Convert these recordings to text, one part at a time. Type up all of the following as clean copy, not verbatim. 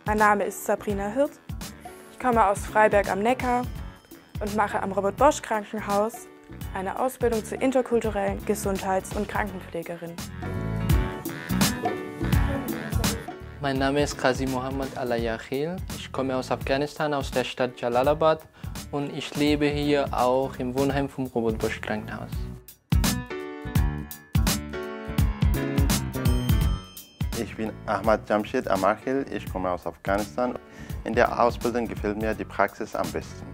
Mein Name ist Sabrina Hirt. Ich komme aus Freiberg am Neckar und mache am Robert-Bosch-Krankenhaus eine Ausbildung zur interkulturellen Gesundheits- und Krankenpflegerin. Mein Name ist Qazi Mohammad Alayahil. Ich komme aus Afghanistan, aus der Stadt Jalalabad, und ich lebe hier auch im Wohnheim vom Robert-Bosch-Krankenhaus. Ich bin Ahmad Jamshid Amarkhil, ich komme aus Afghanistan. In der Ausbildung gefällt mir die Praxis am besten.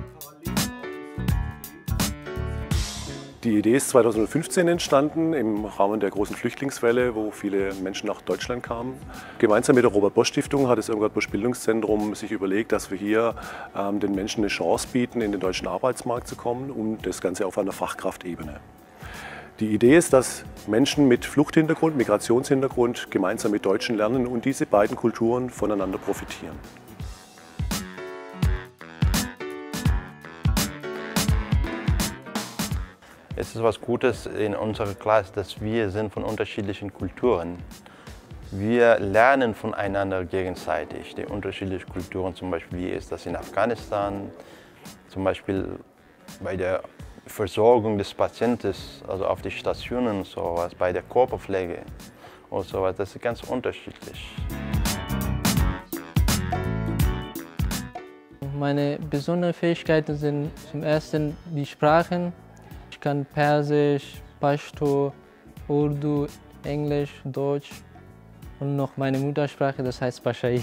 Die Idee ist 2015 entstanden, im Rahmen der großen Flüchtlingswelle, wo viele Menschen nach Deutschland kamen. Gemeinsam mit der Robert-Bosch-Stiftung hat das Irmgard-Bosch-Bildungszentrum sich überlegt, dass wir hier den Menschen eine Chance bieten, in den deutschen Arbeitsmarkt zu kommen, und das Ganze auf einer Fachkraftebene. Die Idee ist, dass Menschen mit Fluchthintergrund, Migrationshintergrund gemeinsam mit Deutschen lernen und diese beiden Kulturen voneinander profitieren. Es ist was Gutes in unserer Klasse, dass wir sind von unterschiedlichen Kulturen. Wir lernen voneinander gegenseitig die unterschiedlichen Kulturen, zum Beispiel wie ist das in Afghanistan, zum Beispiel bei der Versorgung des Patienten, also auf die Stationen und sowas, bei der Körperpflege und sowas, das ist ganz unterschiedlich. Meine besonderen Fähigkeiten sind zum ersten die Sprachen. Ich kann Persisch, Pashto, Urdu, Englisch, Deutsch und noch meine Muttersprache, das heißt Pashai.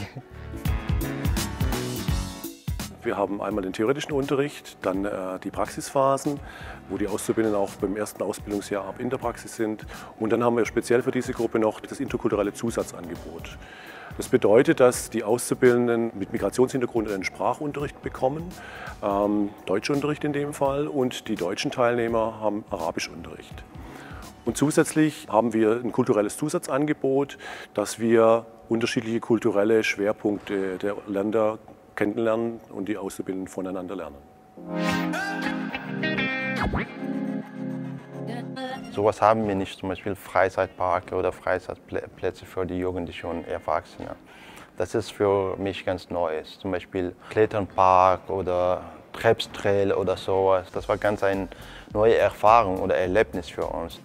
Wir haben einmal den theoretischen Unterricht, dann die Praxisphasen, wo die Auszubildenden auch beim ersten Ausbildungsjahr in der Praxis sind. Und dann haben wir speziell für diese Gruppe noch das interkulturelle Zusatzangebot. Das bedeutet, dass die Auszubildenden mit Migrationshintergrund einen Sprachunterricht bekommen, Deutschunterricht in dem Fall, und die deutschen Teilnehmer haben Arabischunterricht. Und zusätzlich haben wir ein kulturelles Zusatzangebot, dass wir unterschiedliche kulturelle Schwerpunkte der Länder kennenlernen und die Auszubildenden voneinander lernen. Sowas haben wir nicht, zum Beispiel Freizeitparke oder Freizeitplätze für die Jugendlichen und Erwachsenen. Das ist für mich ganz Neues, zum Beispiel Kletternpark oder Trepstrail oder sowas. Das war ganz eine neue Erfahrung oder Erlebnis für uns.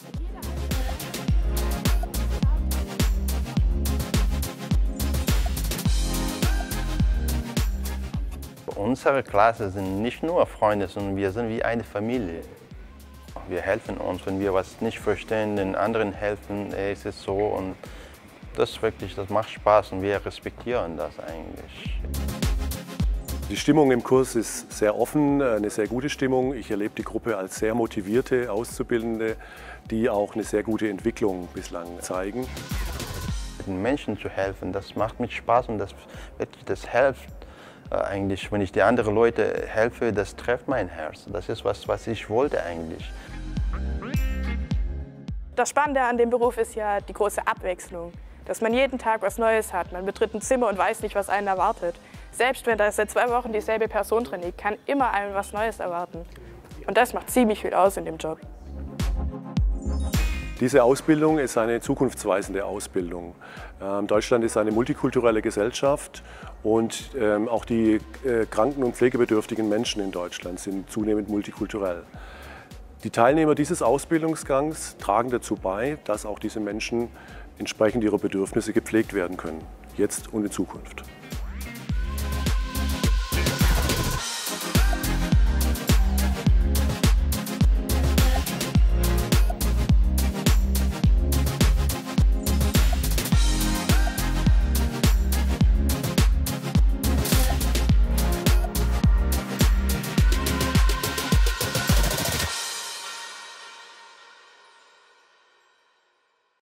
Unsere Klasse sind nicht nur Freunde, sondern wir sind wie eine Familie. Wir helfen uns, wenn wir was nicht verstehen, den anderen helfen, es ist so, und das macht Spaß und wir respektieren das eigentlich. Die Stimmung im Kurs ist sehr offen, eine sehr gute Stimmung. Ich erlebe die Gruppe als sehr motivierte Auszubildende, die auch eine sehr gute Entwicklung bislang zeigen. Den Menschen zu helfen, das macht mir Spaß, und das hilft. Eigentlich, wenn ich die anderen Leute helfe, das trifft mein Herz. Das ist was ich wollte eigentlich. Das Spannende an dem Beruf ist ja die große Abwechslung, dass man jeden Tag was Neues hat. Man betritt ein Zimmer und weiß nicht, was einen erwartet. Selbst wenn da seit 2 Wochen dieselbe Person drin liegt, kann immer einem was Neues erwarten. Und das macht ziemlich viel aus in dem Job. Diese Ausbildung ist eine zukunftsweisende Ausbildung. Deutschland ist eine multikulturelle Gesellschaft, und auch die kranken- und pflegebedürftigen Menschen in Deutschland sind zunehmend multikulturell. Die Teilnehmer dieses Ausbildungsgangs tragen dazu bei, dass auch diese Menschen entsprechend ihrer Bedürfnisse gepflegt werden können, jetzt und in Zukunft.